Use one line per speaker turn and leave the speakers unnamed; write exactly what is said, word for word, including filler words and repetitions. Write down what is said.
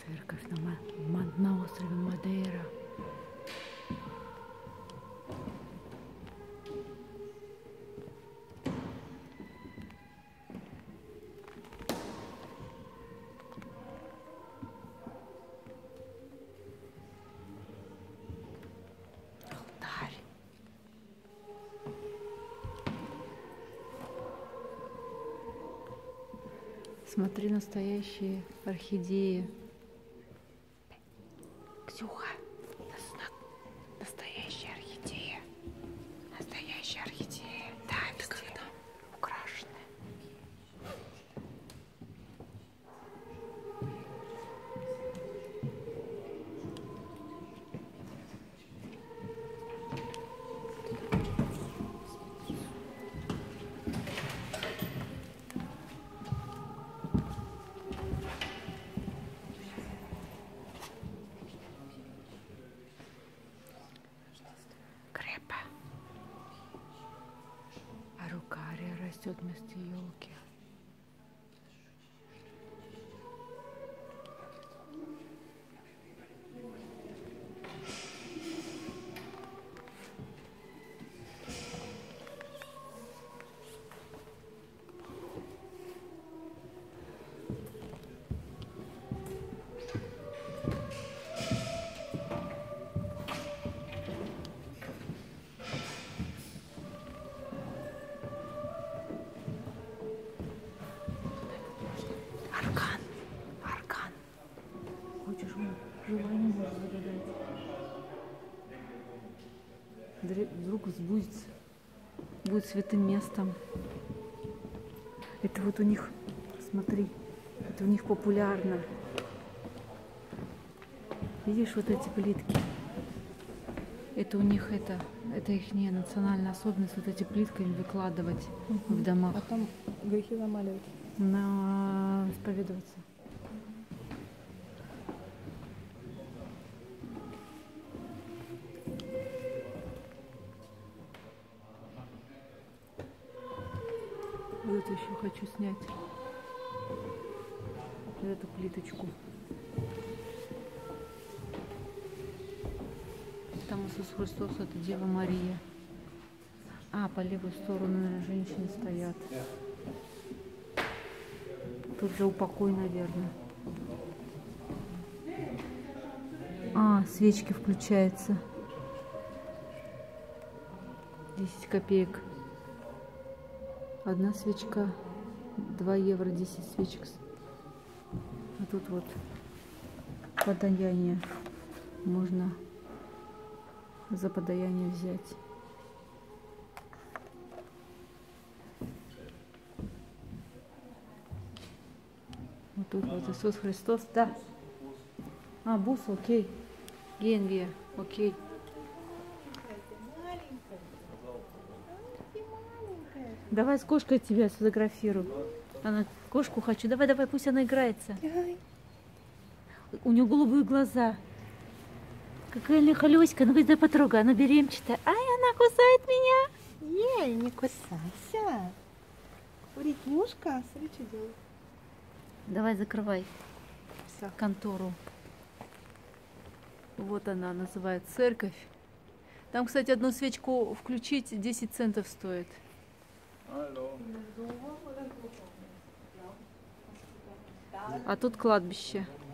Церковь на, Ма на острове Мадейра. Алтарь. Смотри, настоящие орхидеи. Ксюха, настоящая орхидея. Настоящая орхидея. Да, это как-то украшенная. Арукария растет вместо елки. Аркан, аркан. Хочешь, желание можешь загадать. Вдруг сбудется, будет святым местом. Это вот у них, смотри, это у них популярно. Видишь вот эти плитки? Это у них это, это их не национальная особенность, вот эти плитками выкладывать угу. в домах.
А там грехи замаливать.
На исповедоваться. Вот это еще хочу снять. Вот эту плиточку. Там Иисус Христос, это Дева Мария. А, по левую сторону, наверное, женщины стоят. Тут за упокой, наверное. А, свечки включаются. десять копеек. Одна свечка. два евро, десять свечек. А тут вот подаяние. Можно за подаяние взять. Вот тут вот Иисус Христос, да. А, бус, окей. Генвия, окей. Давай с кошкой тебя сфотографирую. Она, кошку хочу. Давай, давай, пусть она играется. У нее голубые глаза. Какая лихолёська. Ну, дай потрогай, она беременчатая. Ай, она кусает меня.
Ей, не кусайся. Вреднюшка, смотри, что делает.
Давай, закрывай
Всё.
Контору. Вот она называет церковь. Там, кстати, одну свечку включить десять центов стоит. А тут кладбище.